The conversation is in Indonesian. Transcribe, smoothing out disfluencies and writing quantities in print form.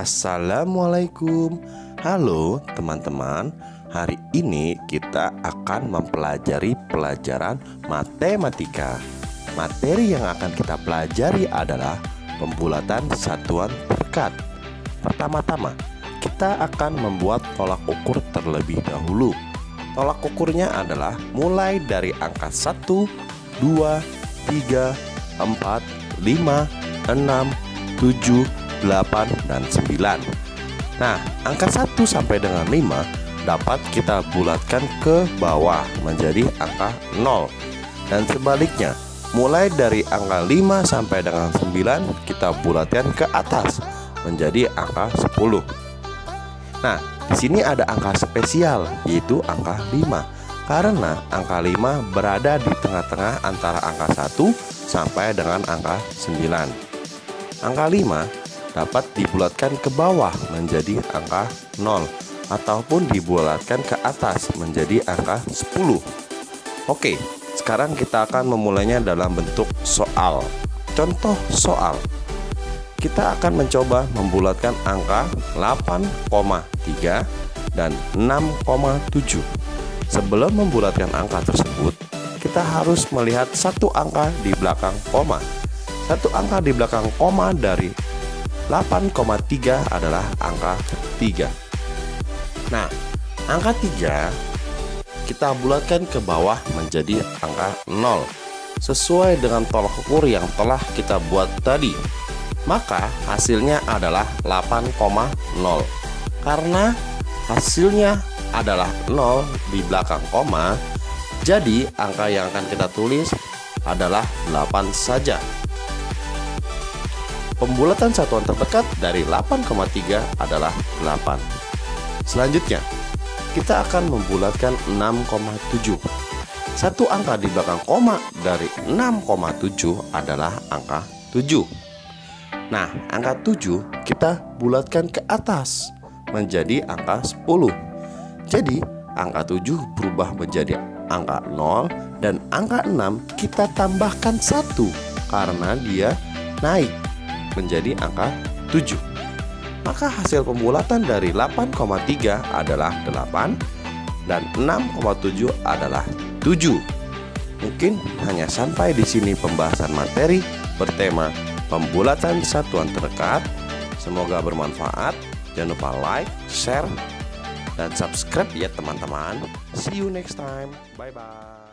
Assalamualaikum. Halo teman-teman. Hari ini kita akan mempelajari pelajaran matematika. Materi yang akan kita pelajari adalah pembulatan satuan terdekat. Pertama-tama, kita akan membuat tolak ukur terlebih dahulu. Tolak ukurnya adalah mulai dari angka 1, 2, 3, 4, 5, 6, 7, 8, dan 9. Nah, angka 1 sampai dengan 5 dapat kita bulatkan ke bawah menjadi angka 0. Dan sebaliknya, mulai dari angka 5 sampai dengan 9 kita bulatkan ke atas menjadi angka 10. Nah, di sini ada angka spesial, yaitu angka 5. Karena angka 5 berada di tengah-tengah antara angka 1 sampai dengan angka 9. Angka 5 dapat dibulatkan ke bawah menjadi angka 0 ataupun dibulatkan ke atas menjadi angka 10. Oke, sekarang kita akan memulainya dalam bentuk soal. Contoh soal. Kita akan mencoba membulatkan angka 8,3 dan 6,7. Sebelum membulatkan angka tersebut, kita harus melihat satu angka di belakang koma. Satu angka di belakang koma dari 8,3 adalah angka 3. Nah, angka 3 kita bulatkan ke bawah menjadi angka 0 sesuai dengan tolak ukur yang telah kita buat tadi. Maka hasilnya adalah 8,0. Karena hasilnya adalah 0 di belakang koma, jadi angka yang akan kita tulis adalah 8 saja. Pembulatan satuan terdekat dari 8,3 adalah 8. Selanjutnya, kita akan membulatkan 6,7. Satu angka di belakang koma dari 6,7 adalah angka 7. Nah, angka 7 kita bulatkan ke atas menjadi angka 10. Jadi, angka 7 berubah menjadi angka 0 dan angka 6 kita tambahkan 1 karena dia naik menjadi angka 7. Maka hasil pembulatan dari 8,3 adalah 8 dan 6,7 adalah 7. Mungkin hanya sampai di sini pembahasan materi bertema pembulatan satuan terdekat. Semoga bermanfaat. Jangan lupa like, share, dan subscribe ya teman-teman. See you next time. Bye-bye.